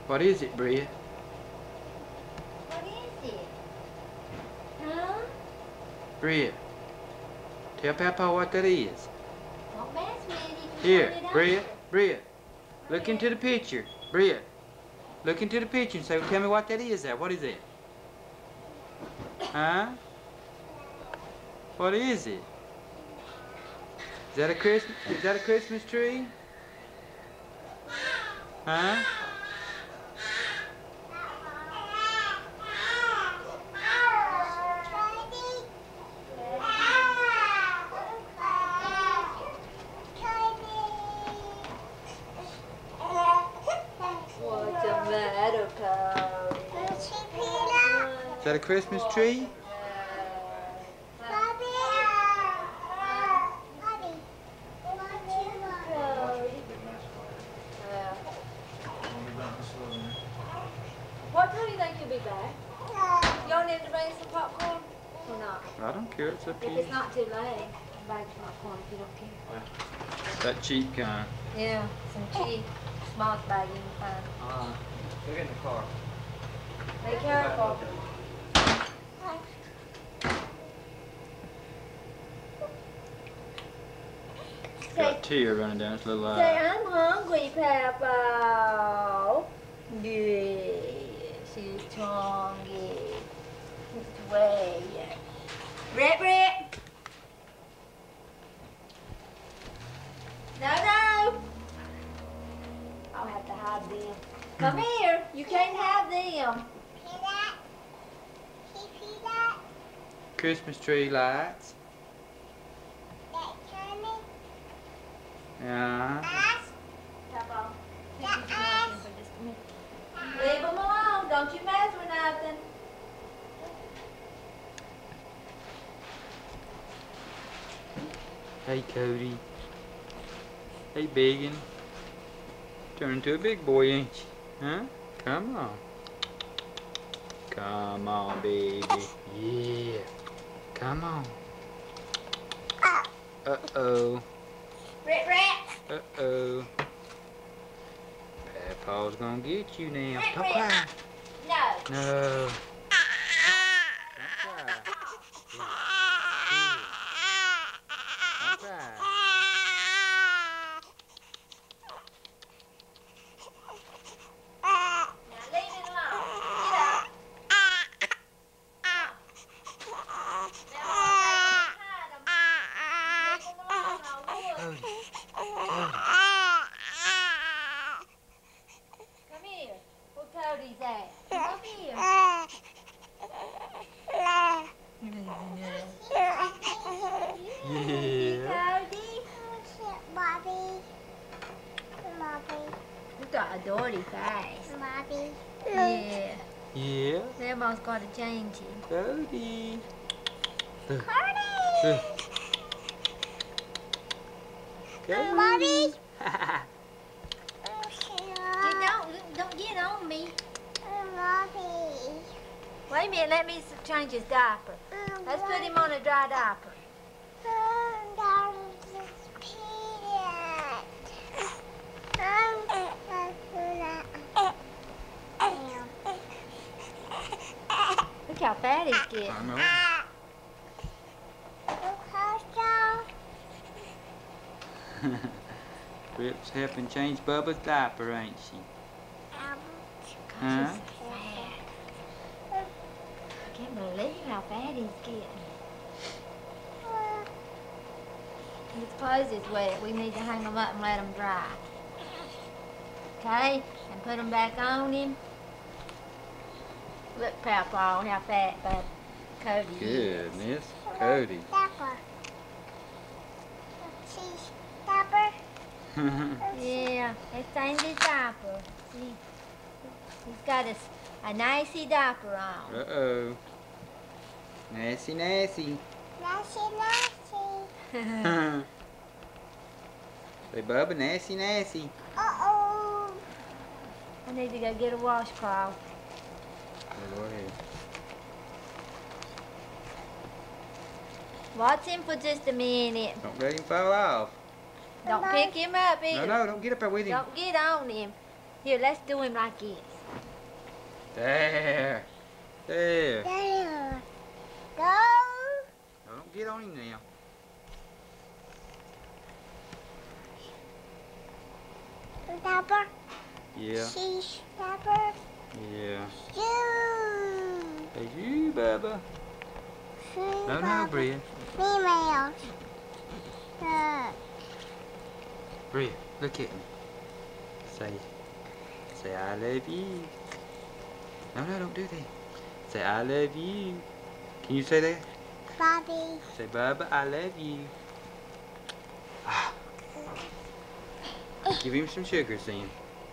What is it, Bria? What is it? Huh? Bria, tell Papa what that is. Don't mess with it. Here, Bria, look into the picture. Bria, look into the picture and say, tell me what that is there. What is it? Huh? What is it? Is that a Christmas tree? Huh? What's the matter, Cody? Is that a Christmas tree? What time do you think you'll be back? Y'all need to bring some popcorn or not? I don't care. It's up to If you. it's not too late, bag some popcorn if you don't care. That cheap kind. Yeah, some cheap small bag you can find. Look in the car. Be careful. Got a tear running down his little Say, eye. I'm hungry, Papa. Yeah, she's hungry. It's way. Rip. No. I'll have to hide them. Come here. You can't have them. Christmas tree lights. Yeah. Papa. Leave them alone. Don't you mess with nothing. Hey, Cody. Hey, biggin. Turning into a big boy, ain't you? Huh? Come on. Come on, baby. Yeah. Come on. Uh-oh. Rip. Uh-oh. Papa's gonna get you now. Rip. Don't cry. No. No. Don't cry. Now leave it alone. Get up. Now hide them. Leave them alone. I would. Come here. Where Cody's at? Come here. Yeah. Cody. You got a dirty face. Yeah. Yeah. Grandma's got to change you. Cody. Look. Cody. Don't get on me. Wait a minute, let me change his diaper. Let's put him on a dry diaper. Look how fat he's getting. I know. Rip's helping change Bubba's diaper, ain't she? Huh? I can't believe how fat he's getting. His clothes is wet. We need to hang them up and let them dry. Okay? And put them back on him. Look, Papa, how fat Cody is. Goodness. Cody. Yeah, let's change his diaper. See, he's got a nicey diaper on. Uh-oh. Nasty. Say, Bubba, nasty. I need to go get a washcloth. Go ahead. Watch him for just a minute. Don't let him fall off. Don't pick him up either. No, don't get up there with him. Don't get on him. Here, let's do him like this. There. There. There. Go. No, don't get on him now. Pepper. Yeah. Sheesh. Pepper. Yeah. You. Hey, you, Bubba. No, no, Bria. Females. Look. Bria, look at me. Say, I love you. No, no, don't do that. Say, I love you. Can you say that? Bobby. Say, Bubba, I love you. Ah. Give him some sugars then.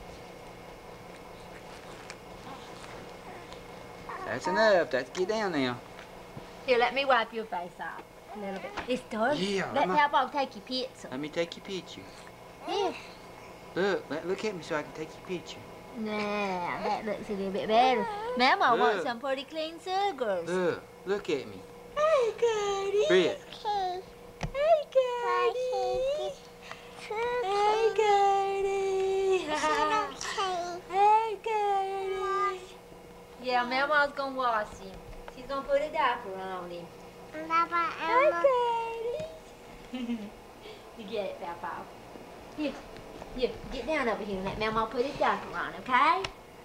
That's enough. Get down now. Here, let me wipe your face off a little bit. It's dirty. Yeah, Let Papa take your pizza. Let me take your picture. Here. Look at me so I can take your picture. Now, that looks a little bit better. Mama wants some pretty clean sugars. Look at me. Hey, Cody. Bria. Hey, Cody. Hey, Cody. Hey, Cody. Yeah, Mama's gonna wash him. She's gonna put a diaper on him. Hey, Cody. You get it, Papa. Here, get down over here and let Mama put a diaper on, okay?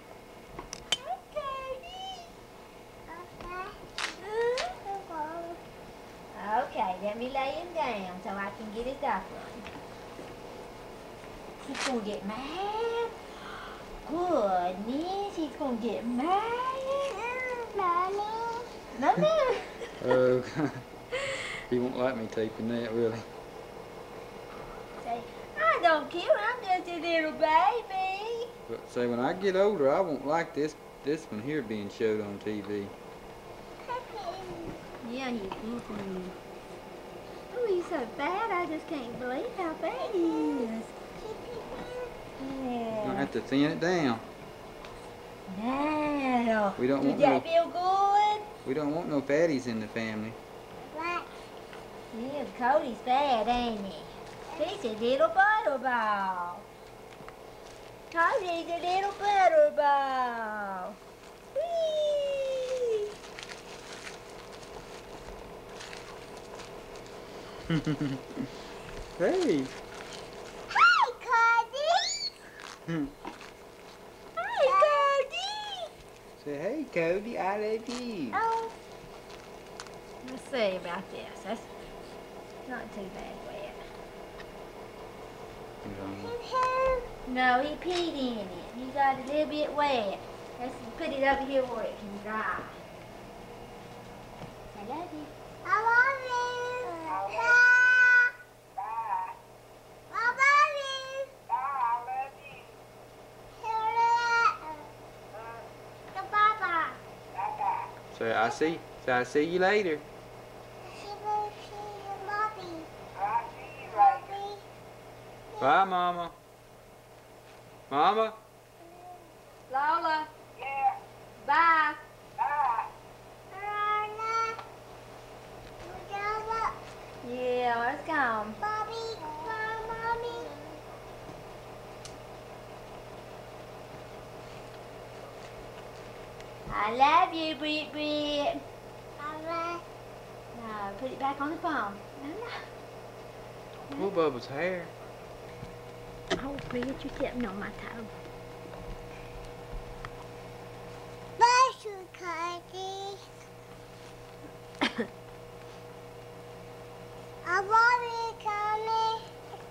Okay, let me lay him down so I can get his diaper on. He's gonna get mad. Goodness, he's gonna get mad. Mommy. Oh, he won't like me taping that, will he? Say, I don't care, I'm just a little baby. But say, when I get older, I won't like this one here being showed on TV. Yeah, he's oh, he's so fat, I just can't believe how fat he is. You're gonna have to thin it down. Now, We don't want does that no. feel good? We don't want no fatties in the family. Yeah, Cody's fat, ain't he? He's a little butterball. Cody's a little butterball. Whee! Hey. Hi, Cody. Hi, Cody. Say, hey, Cody, I love you. Oh. Let's see about this. That's not too bad wet. No, he peed in it. He got a little bit wet. Let's put it over here where it can dry. I love you. I love you. Bye. Bye. I love you. Bye. I love you. Bye-bye. Bye-bye. Say, I see you later. Bye, Mama. Mama? Lola. Yeah. Bye. Bye. Yeah, let's go. Bobby, Mommy. I love you, Brit Brit. No, put it back on the phone. No. Pull Bubba's hair. Oh, Brit, you're stepping on my toe. Bless you, Cody. I want it, Connie.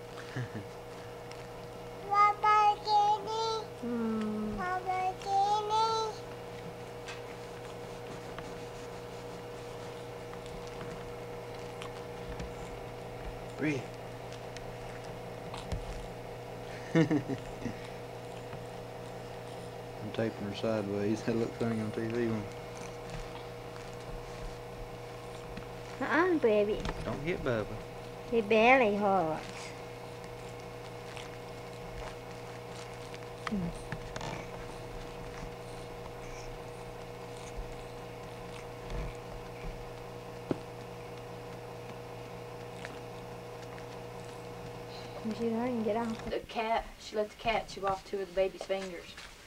Papa, Kenny. Papa, Kenny. Breathe. I'm taping her sideways. That looked funny on TV one. Baby. Don't hit Bubba. Your belly hurts. She let the cat chew off 2 of the baby's fingers.